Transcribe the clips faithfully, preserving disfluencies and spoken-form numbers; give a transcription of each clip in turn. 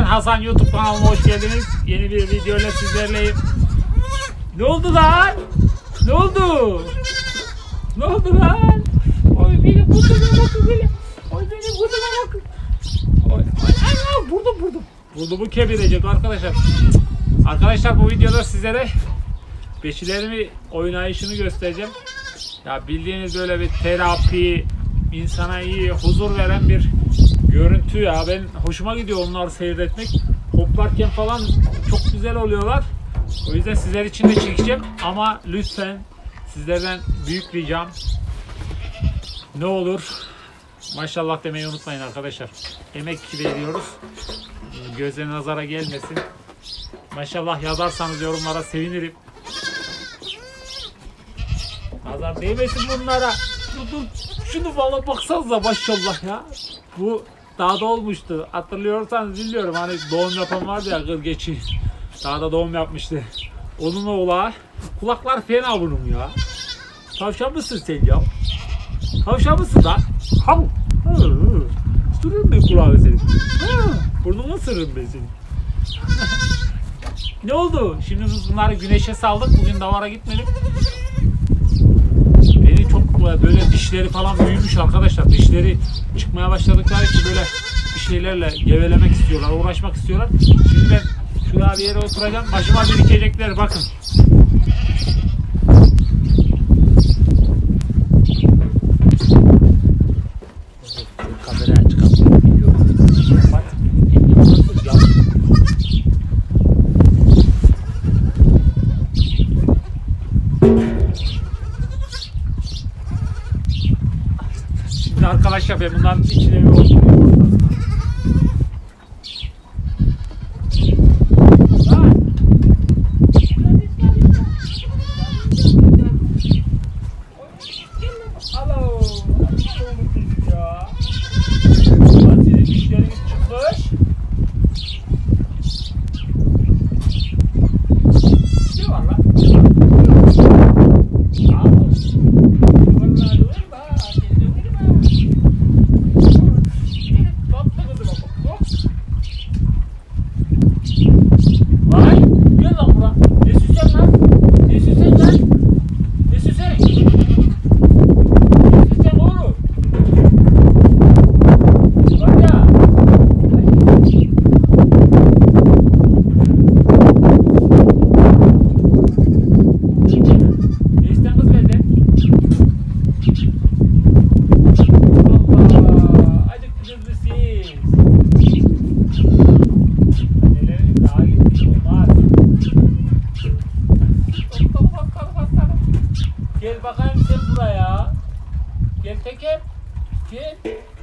Hasan YouTube kanalıma hoş geldiniz. Yeni bir video ile sizlerleyim. Ne oldu lan? Ne oldu? Ne oldu lan? Oy benim kutuma bakın böyle. Oy benim kutuma bakın. Oy, oy, ay, ay, vurdum vurdum. Burnumu kemirecek arkadaşlar. Arkadaşlar bu videoda sizlere beşilerimi oynayışını göstereceğim. Ya bildiğiniz böyle bir terapi, insana iyi huzur veren bir görüntü ya. Ben hoşuma gidiyor onları seyretmek. Hoplarken falan çok güzel oluyorlar. O yüzden sizler için de çekeceğim ama lütfen sizlerden büyük ricam ne olur maşallah demeyi unutmayın arkadaşlar. Emek veriyoruz. Gözlerine nazara gelmesin. Maşallah yazarsanız yorumlara sevinirim. Nazar değmesin bunlara. Dur, dur. Şunu valla baksanıza maşallah ya. Bu dağda olmuştu. Hatırlıyorsanız biliyorum hani doğum yapan vardı ya kır geçi. Dağda doğum yapmıştı. Onun oğlağı. Kulaklar fena bunun ya. Tavşan mısın sen ya? Tavşan mısın lan? Hav. Sürürüm ben kulağını senin. Ha, burnunu sırrım ben senin. Ne oldu? Şimdi biz bunları güneşe saldık. Bugün davara gitmedim. Beni çok böyle dişleri falan büyümüş arkadaşlar. Dişleri çıkmaya başladıkları için böyle bir şeylerle gevelemek istiyorlar, uğraşmak istiyorlar. Şimdi ben şurada bir yere oturacağım. Başıma birikecekler bakın. Kameraya çıkalım. Şimdi arkadaşlar ben bunların içine bir oturuyorum. Gel bakayım sen buraya. Gel teker. Gel.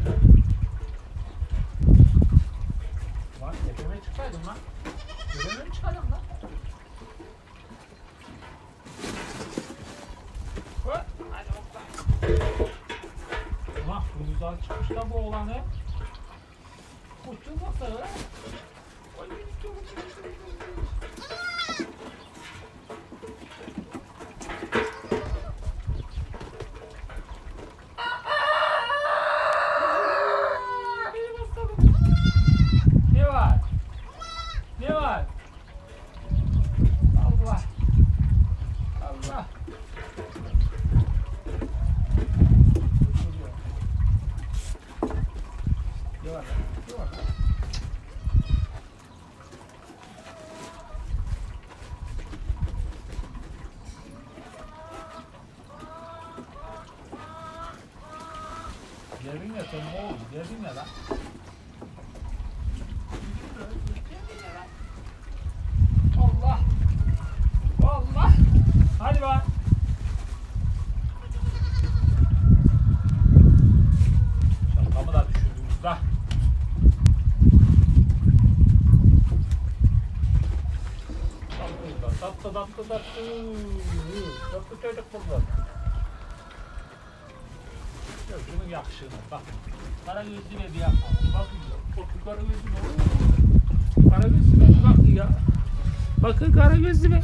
Lan tepeme çıksaydın lan. Tepeme mi çıkacağım lan? Hadi bakalım. Ulan bu güzel çıkmış da bu oğlanı. Uçtuğu baksana lan. Geldin ya sen ne oldu? Geldin ya lan. Allah. Allah. Hadi bak. Şalgamı da düşürdünüz da. Tatlı tatlı tatlı tatlı. Tatlı çocuk bunlar. Bunun yakışığına bak. Kara gözlüğüne bir yapma. Bak çok kara gözlüğüne. Kara gözlüğüne bak ya. Bakın kara gözlüğüne.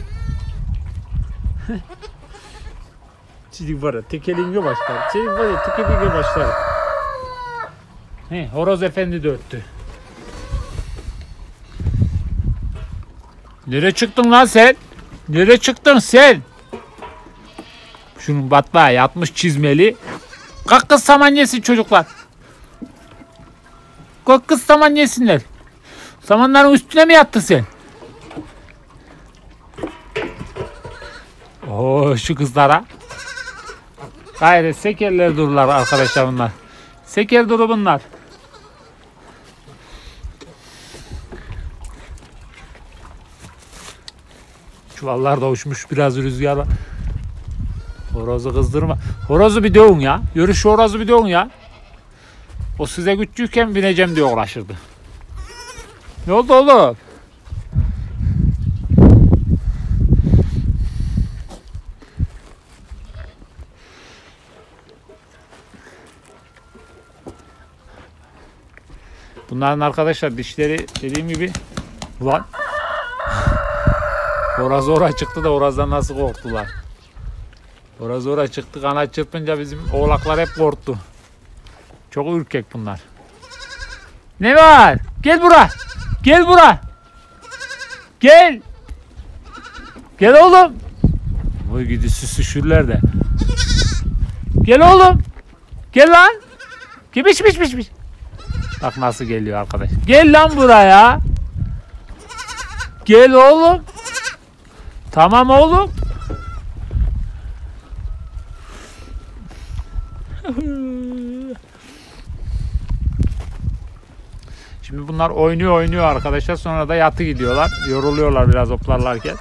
Çocuk var ya tekelinge başlar. Çocuk var ya tekelinge başlar. He, horoz efendi de öttü. Nereye çıktın lan sen? Nereye çıktın sen? Şunun batlağa yatmış çizmeli. Kalk kız saman yesin çocuklar. Kalk kız saman yesinler. Samanların üstüne mi yattın sen? Oo şu kızlara. Gayret sekerler dururlar arkadaşlar bunlar. Seker duru bunlar. Çuvallar da uçmuş biraz rüzgarla. Horozu kızdırma. Horozu bir dövün ya. Yürü şu horozu bir dövün ya. O size küçükken bineceğim diye uğraşırdı. Ne oldu oğlum? Bunların arkadaşlar dişleri dediğim gibi ulan horoz oraya çıktı da horozdan nasıl korktular. Horoz oraya çıktı, kanat çırpınca bizim oğlaklar hep korktu. Çok ürkek bunlar. Ne var? Gel bura. Gel bura. Gel. Gel oğlum. Oy gidi süsüşürler de. Gel oğlum. Gel lan. Gel biç biç biç biç. Bak nasıl geliyor arkadaş. Gel lan buraya. Gel oğlum. Tamam oğlum. Şimdi bunlar oynuyor oynuyor arkadaşlar. Sonra da yatı gidiyorlar. Yoruluyorlar biraz hoplarlarken.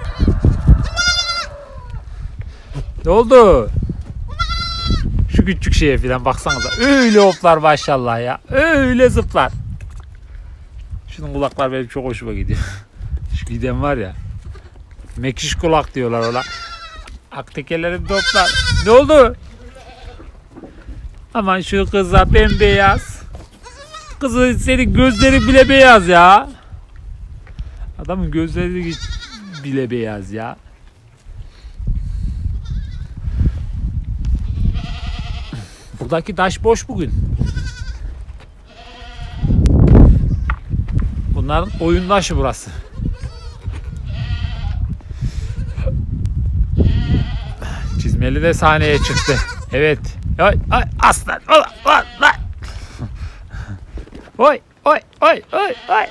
Ne oldu? Şu küçük şeye falan baksanıza. Öyle hoplar maşallah ya. Öyle zıplar. Şunun kulaklar benim çok hoşuma gidiyor. Şu giden var ya. Mekiş kulak diyorlar ona. Aktekeleri toplar. Ne oldu? Aman şu kıza bembeyaz. Kızı senin gözleri bile beyaz ya. Adamın gözleri bile beyaz ya. Buradaki taş boş bugün. Bunların oyun taşı burası. Çizmeli de sahneye çıktı. Evet. Ay ay aslan. Lan lan lan. Oy oy oy oy oy.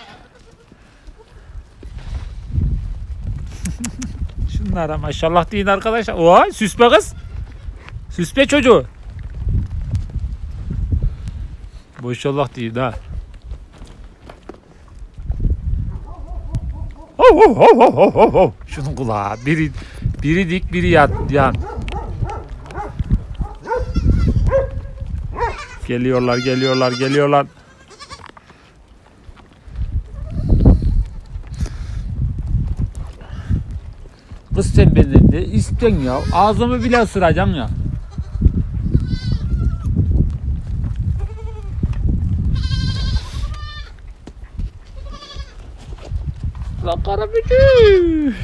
Şunlara maşallah deyin arkadaşlar. Oy süspe kız. Süspe çocuğu. Maşallah deyin ha. Oh, oh, oh, oh, oh, oh. Şunun kulağı. Biri biri dik biri yat yan. Geliyorlar geliyorlar geliyorlar. Kız sen benden ne istiyorsun ya? Ağzımı bile ısıracaksın ya. Lan karabücü.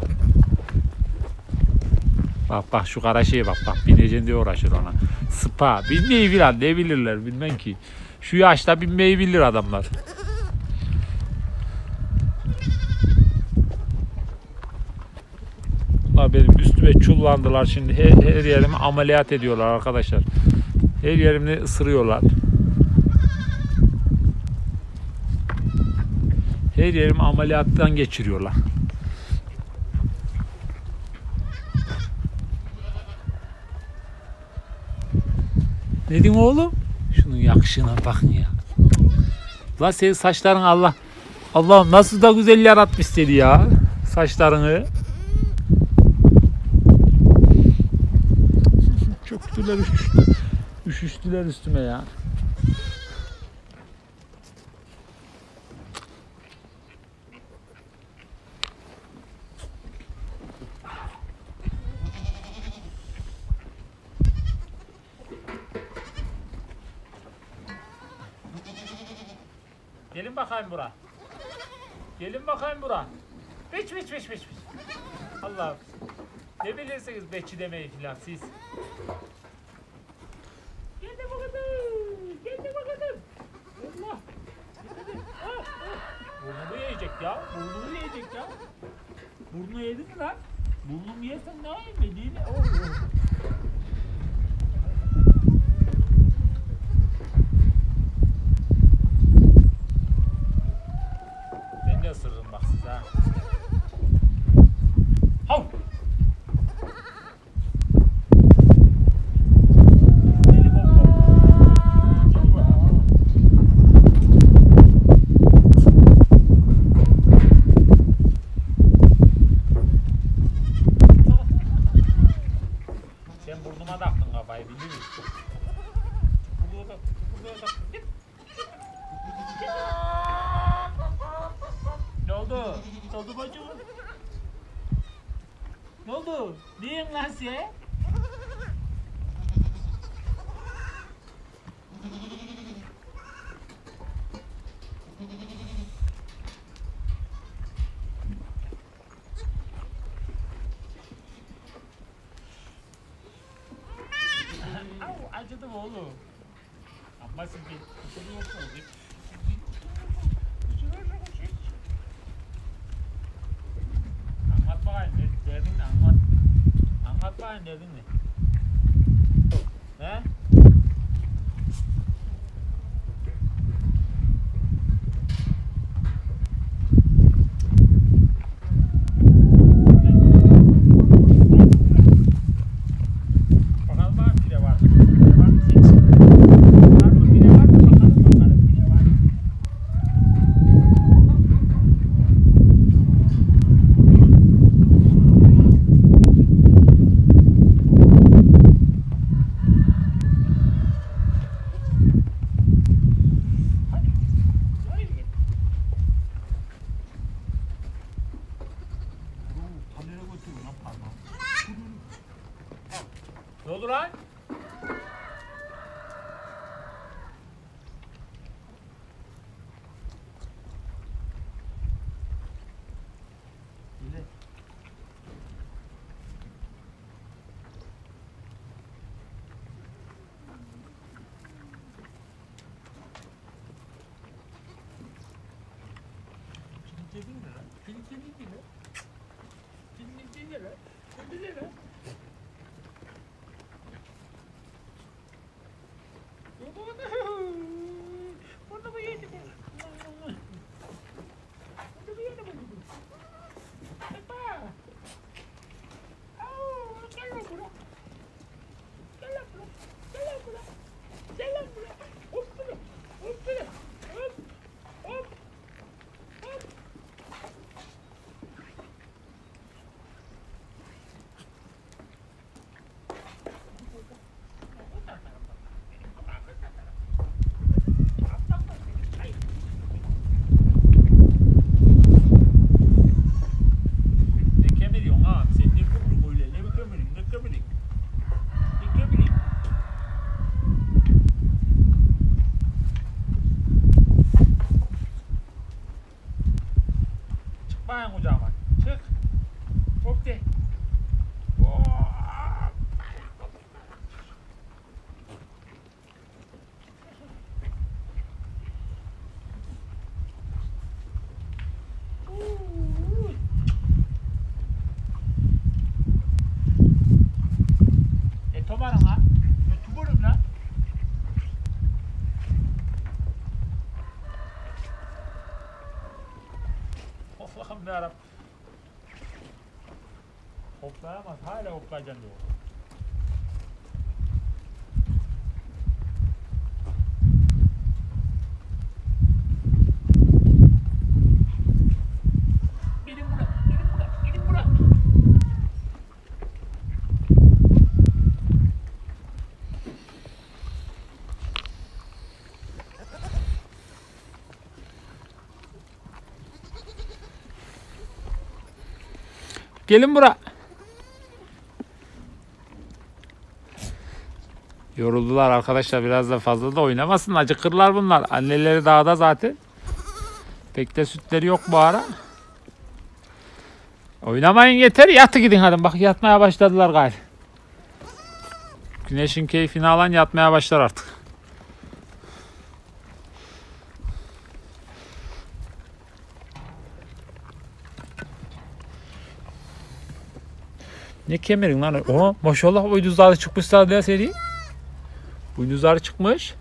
Bak bak şu kara şeye bak bak bineceksin diye uğraşır ona. Spa binmeyi filan ne bilirler bilmem ki. Şu yaşta binmeyi bilir adamlar. Benim üstüme çullandılar şimdi her, her yerimi ameliyat ediyorlar arkadaşlar. Her yerimni ısırıyorlar. Her yerimi ameliyattan geçiriyorlar. Ne diyeyim oğlum? Şunun yakışına bakın ya. Lan senin saçların Allah Allah'ım nasıl da güzel yaratmış seni ya. Saçlarını. Çok güzel üşüştü. Üşüştüler üstüme ya. Gelin bakayım bura. Gelin bakayım bura. Biç biç biç biç biç. Allah'ım. Ne bilirsiniz beçi demeyi filan siz. Gel de bakalım. Gel de bakalım. Allah. Ah, ah. Burnumu yiyecek. ya. Burnunu yiyecek ya. Burnunu yedin mi lan? Burnumu yersen ne yapayım? Yediğini... Oh, oh. Ben de ısırırım bak size ha. Hav! Sen burnuma taktın kafayı bilir misin? Buraya tak, buraya tak. Git. Git. Ne oldu? Ne oldu bacım? Ne oldu? Niye lan sen? Au, acıdı mı oğlum? Ama siz bir kusuru yoksunuz. Anlat bakayım, ne derdin ne anlat. Anlat bakayım derdin ne? He? Bakalım bana pire var. Pire var mı seç? Var mı pire var mı? Bakalım bakalım pire var mı? Hadi. Hadi git. Kamera götürün lan parmağım. Ne oldu lan? Öyle. Şimdi dedin mi lan? Şimdi dedin mi lan? Şimdi dedin mi lan? Şimdi dedin mi lan? Burada mı yedi bu? Burada mı yedi bu? Epa! Au, gel lan buraya. Gel lan buraya. Gel lan buraya. Gel lan buraya. Hop buraya. Hop buraya. Hop. Hop. Hop. Ne kemiriyorsun ha? Sen ne kömürün öyle? Ne kömürün? Ne kömürün? Ne kömürün? Çık bakayım kucağıma. Çık. Hop de. Hop. Uuu. E tomarın ha? E tuburum lan. Allah'ım yarabbim. Hoplayamaz. Hala hoplayacaksın diyor. Gelin buraya. Gelin buraya. Gelin buraya. Gelin buraya. Yoruldular arkadaşlar, biraz da fazla da oynamasın, acıkırlar bunlar. Anneleri dağda zaten. Pek de sütleri yok bu ara. Oynamayın yeter, yatı gidin hadi. Bak yatmaya başladılar gayrı. Güneşin keyfini alan yatmaya başlar artık. Ne kemerin lan? Oha maşallah boynuzları çıkmış daha seri. Boynuzları çıkmış.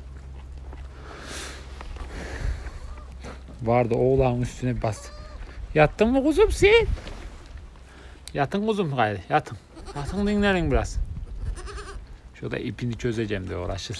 Vardı oğlanın üstüne bir bastı. Yattın mı kuzum sen? Yatın kuzum gayrı yatın. Yatın dinlenin biraz. Şurada ipini çözeceğim de uğraşır.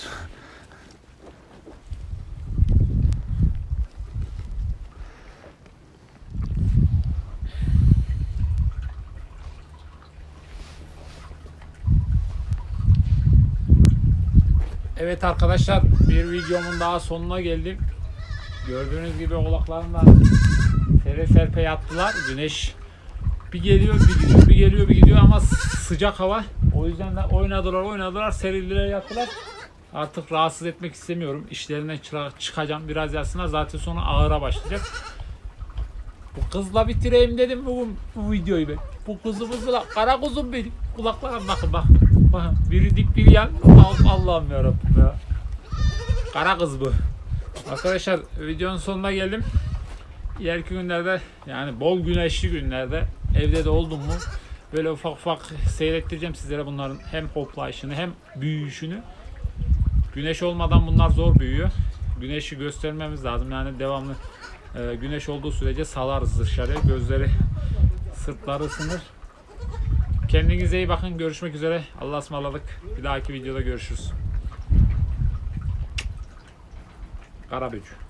Evet arkadaşlar bir videomun daha sonuna geldim. Gördüğünüz gibi oğlaklarımla sere serpe yattılar. Güneş bir geliyor bir gidiyor, bir geliyor bir gidiyor ama sıcak hava. O yüzden de oynadılar oynadılar serildiler yattılar. Artık rahatsız etmek istemiyorum. İşlerinden çıkacağım biraz yatsınlar. Zaten sonra ağıra başlayacak. Bu kızla bitireyim dedim bugün bu videoyu ben. Bu kızımızla kara kuzum benim. Kulaklarım bakın bak. Bakın biri dik biri yan. Allah'ım yarabbim ya. Kara kız bu. Arkadaşlar videonun sonuna geldim. İleriki günlerde yani bol güneşli günlerde evde de oldum mu böyle ufak ufak seyrettireceğim sizlere bunların hem hoplayışını hem büyüyüşünü. Güneş olmadan bunlar zor büyüyor. Güneşi göstermemiz lazım yani devamlı e, güneş olduğu sürece salarız dışarıya. Gözleri sırtları ısınır. Kendinize iyi bakın. Görüşmek üzere. Allah'a ısmarladık. Bir dahaki videoda görüşürüz. Karabücü.